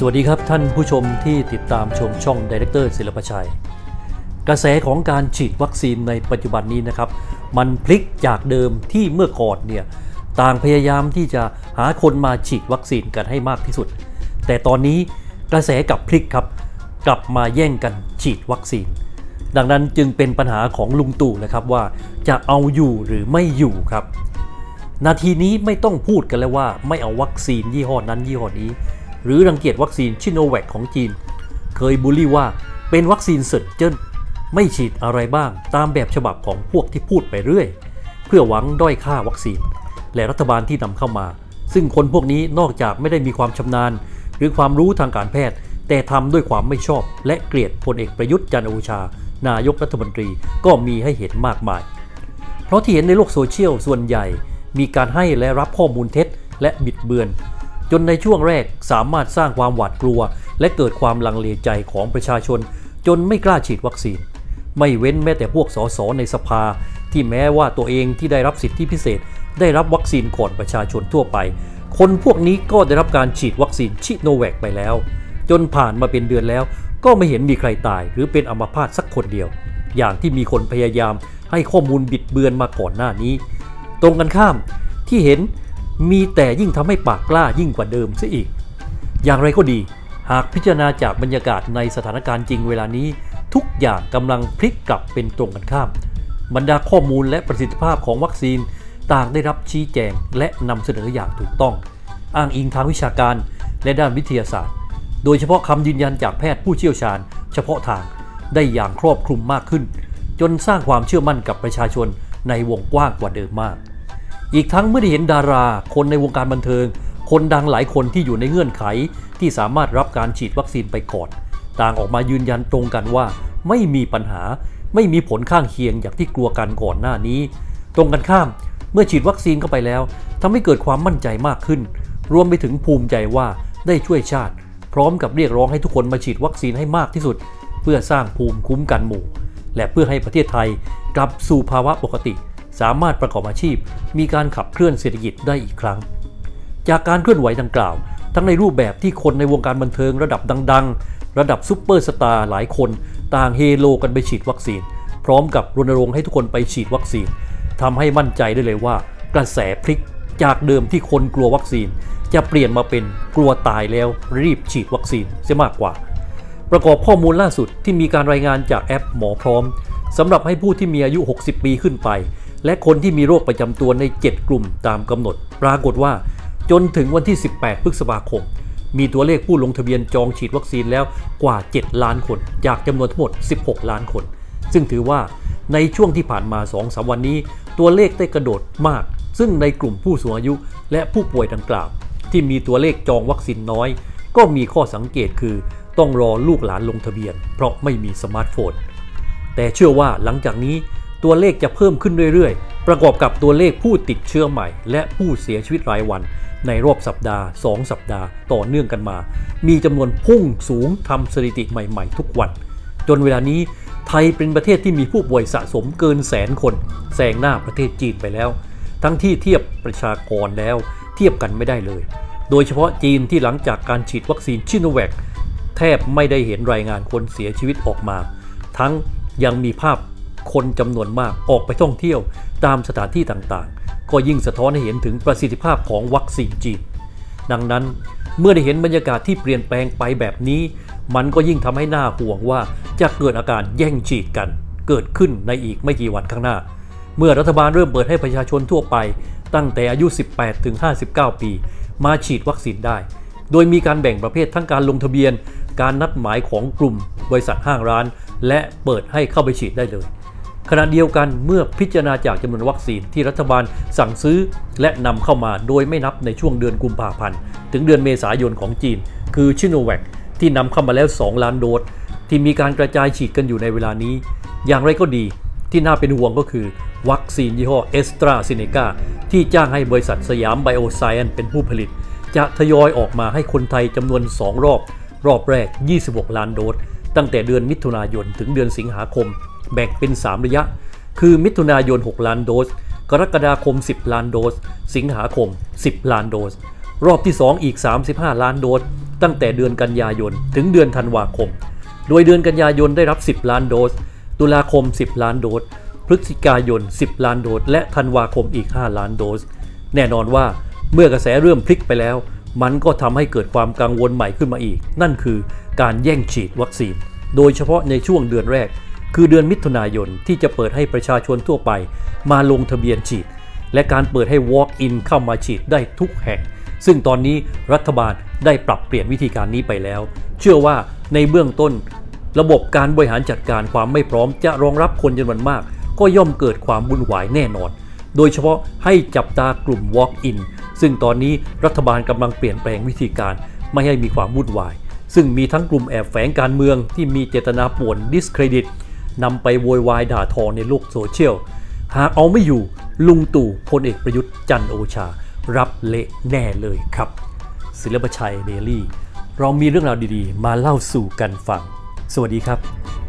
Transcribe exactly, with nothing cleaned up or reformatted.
สวัสดีครับท่านผู้ชมที่ติดตามชมช่องไดเรคเตอร์ศิลปชัยกระแสของการฉีดวัคซีนในปัจจุบันนี้นะครับมันพลิกจากเดิมที่เมื่อก่อนเนี่ยต่างพยายามที่จะหาคนมาฉีดวัคซีนกันให้มากที่สุดแต่ตอนนี้กระแสกลับพลิกครับกลับมาแย่งกันฉีดวัคซีนดังนั้นจึงเป็นปัญหาของลุงตู่นะครับว่าจะเอาอยู่หรือไม่อยู่ครับนาทีนี้ไม่ต้องพูดกันแล้วว่าไม่เอาวัคซีนยี่ห้อนั้นยี่ห้อนี้หรือรังเกียจวัคซีนชิโนแวคของจีนเคยบูลลี่ว่าเป็นวัคซีนเซิร์เจิ้นไม่ฉีดอะไรบ้างตามแบบฉบับของพวกที่พูดไปเรื่อยเพื่อหวังด้อยค่าวัคซีนและรัฐบาลที่นำเข้ามาซึ่งคนพวกนี้นอกจากไม่ได้มีความชำนาญหรือความรู้ทางการแพทย์แต่ทำด้วยความไม่ชอบและเกลียดพลเอกประยุทธ์จันทร์โอชานายกรัฐมนตรีก็มีให้เห็นมากมายเพราะที่เห็นในโลกโซเชียลส่วนใหญ่มีการให้และรับข้อมูลเท็จและบิดเบือนจนในช่วงแรกสามารถสร้างความหวาดกลัวและเกิดความลังเลใจของประชาชนจนไม่กล้าฉีดวัคซีนไม่เว้นแม้แต่พวกสสในสภาที่แม้ว่าตัวเองที่ได้รับสิทธิพิเศษได้รับวัคซีนก่อนประชาชนทั่วไปคนพวกนี้ก็ได้รับการฉีดวัคซีนชิโนแวคไปแล้วจนผ่านมาเป็นเดือนแล้วก็ไม่เห็นมีใครตายหรือเป็นอัมพาตสักคนเดียวอย่างที่มีคนพยายามให้ข้อมูลบิดเบือนมาก่อนหน้านี้ตรงกันข้ามที่เห็นมีแต่ยิ่งทำให้ปากกล้ายิ่งกว่าเดิมซะอีกอย่างไรก็ดีหากพิจารณาจากบรรยากาศในสถานการณ์จริงเวลานี้ทุกอย่างกำลังพลิกกลับเป็นตรงกันข้ามบรรดาข้อมูลและประสิทธิภาพของวัคซีนต่างได้รับชี้แจงและนำเสนออย่างถูกต้องอ้างอิงทางวิชาการและด้านวิทยาศาสตร์โดยเฉพาะคำยืนยันจากแพทย์ผู้เชี่ยวชาญเฉพาะทางได้อย่างครอบคลุมมากขึ้นจนสร้างความเชื่อมั่นกับประชาชนในวงกว้างกว่าเดิมมากอีกทั้งเมื่อได้เห็นดาราคนในวงการบันเทิงคนดังหลายคนที่อยู่ในเงื่อนไขที่สามารถรับการฉีดวัคซีนไปก่อนต่างออกมายืนยันตรงกันว่าไม่มีปัญหาไม่มีผลข้างเคียงอย่างที่กลัวกันก่อนหน้านี้ตรงกันข้ามเมื่อฉีดวัคซีนเข้าไปแล้วทำให้เกิดความมั่นใจมากขึ้นรวมไปถึงภูมิใจว่าได้ช่วยชาติพร้อมกับเรียกร้องให้ทุกคนมาฉีดวัคซีนให้มากที่สุดเพื่อสร้างภูมิคุ้มกันหมู่และเพื่อให้ประเทศไทยกลับสู่ภาวะปกติสามารถประกอบอาชีพมีการขับเคลื่อนเศรษฐกิจได้อีกครั้งจากการเคลื่อนไหวดังกล่าวทั้งในรูปแบบที่คนในวงการบันเทิงระดับดังๆระดับซุปเปอร์สตาร์หลายคนต่างเฮโลกันไปฉีดวัคซีนพร้อมกับรณรงค์ให้ทุกคนไปฉีดวัคซีนทำให้มั่นใจได้เลยว่ากระแสพลิกจากเดิมที่คนกลัววัคซีนจะเปลี่ยนมาเป็นกลัวตายแล้วรีบฉีดวัคซีนเสียมากกว่าประกอบข้อมูลล่าสุดที่มีการรายงานจากแอปหมอพร้อมสำหรับให้ผู้ที่มีอายุหกสิบปีขึ้นไปและคนที่มีโรคประจำตัวในเจ็ดกลุ่มตามกำหนดปรากฏว่าจนถึงวันที่สิบแปดพฤษภาคมมีตัวเลขผู้ลงทะเบียนจองฉีดวัคซีนแล้วกว่าเจ็ดล้านคนจากจำนวนทั้งหมดสิบหกล้านคนซึ่งถือว่าในช่วงที่ผ่านมา สองถึงสาม วันนี้ตัวเลขได้กระโดดมากซึ่งในกลุ่มผู้สูงอายุและผู้ป่วยดังกล่าวที่มีตัวเลขจองวัคซีนน้อยก็มีข้อสังเกตคือต้องรอลูกหลานลงทะเบียนเพราะไม่มีสมาร์ทโฟนแต่เชื่อว่าหลังจากนี้ตัวเลขจะเพิ่มขึ้นเรื่อยๆประกอบกับตัวเลขผู้ติดเชื้อใหม่และผู้เสียชีวิตรายวันในรอบสัปดาห์สองสัปดาห์ต่อเนื่องกันมามีจำนวนพุ่งสูงทำสถิติใหม่ๆทุกวันจนเวลานี้ไทยเป็นประเทศที่มีผู้ป่วยสะสมเกินแสนคนแซงหน้าประเทศจีนไปแล้วทั้งที่เทียบประชากรแล้วเทียบกันไม่ได้เลยโดยเฉพาะจีนที่หลังจากการฉีดวัคซีนชิโนแวคแทบไม่ได้เห็นรายงานคนเสียชีวิตออกมาทั้งยังมีภาพคนจำนวนมากออกไปท่องเที่ยวตามสถานที่ต่างๆก็ยิ่งสะท้อนให้เห็นถึงประสิทธิภาพของวัคซีนจีนดังนั้นเมื่อได้เห็นบรรยากาศที่เปลี่ยนแปลงไปแบบนี้มันก็ยิ่งทำให้น่าห่วงว่าจะเกิดอาการแย่งฉีดกันเกิดขึ้นในอีกไม่กี่วันข้างหน้าเมื่อรัฐบาลเริ่มเปิดให้ประชาชนทั่วไปตั้งแต่อายุสิบแปดถึงห้าสิบเก้าปีมาฉีดวัคซีนได้โดยมีการแบ่งประเภททั้งการลงทะเบียนการนัดหมายของกลุ่มบริษัทห้างร้านและเปิดให้เข้าไปฉีดได้เลยขณะเดียวกันเมื่อพิจารณาจากจำนวนวัคซีนที่รัฐบาลสั่งซื้อและนำเข้ามาโดยไม่นับในช่วงเดือนกุมภาพันธ์ถึงเดือนเมษายนของจีนคือชิโนแวคที่นำเข้ามาแล้วสองล้านโดสที่มีการกระจายฉีดกันอยู่ในเวลานี้อย่างไรก็ดีที่น่าเป็นห่วงก็คือวัคซีนยี่ห้อเอสตราเซเนกาที่จ้างให้บริษัทสยามไบโอไซเอนซ์เป็นผู้ผลิตจะทยอยออกมาให้คนไทยจำนวนสองรอบรอบแรกยี่สิบหกล้านโดสตั้งแต่เดือนมิถุนายนถึงเดือนสิงหาคมแบ่งเป็นสามระยะคือมิถุนายนหกล้านโดสกรกฎาคมสิบล้านโดสสิงหาคมสิบล้านโดสรอบที่สองอีกสามสิบห้าล้านโดสตั้งแต่เดือนกันยายนถึงเดือนธันวาคมโดยเดือนกันยายนได้รับสิบล้านโดสตุลาคมสิบล้านโดสพฤศจิกายนสิบล้านโดสและธันวาคมอีกห้าล้านโดสแน่นอนว่าเมื่อกระแสเริ่มพลิกไปแล้วมันก็ทำให้เกิดความกังวลใหม่ขึ้นมาอีกนั่นคือการแย่งฉีดวัคซีนโดยเฉพาะในช่วงเดือนแรกคือเดือนมิถุนายนที่จะเปิดให้ประชาชนทั่วไปมาลงทะเบียนฉีดและการเปิดให้ walk in เข้ามาฉีดได้ทุกแห่งซึ่งตอนนี้รัฐบาลได้ปรับเปลี่ยนวิธีการนี้ไปแล้วเชื่อว่าในเบื้องต้นระบบการบริหารจัดการความไม่พร้อมจะรองรับคนจำนวนมากก็ย่อมเกิดความวุ่นวายแน่นอนโดยเฉพาะให้จับตากลุ่ม walk in ซึ่งตอนนี้รัฐบาลกำลังเปลี่ยนแปลงวิธีการไม่ให้มีความวุ่นวายซึ่งมีทั้งกลุ่มแอบแฝงการเมืองที่มีเจตนาป่วนดิสเครดิตนำไปโวยวายด่าทอในโลกโซเชียลหากเอาไม่อยู่ลุงตู่พลเอกประยุทธ์จันทร์โอชารับเละแน่เลยครับศิลปชัยเดลี่เรามีเรื่องราวดีๆมาเล่าสู่กันฟังสวัสดีครับ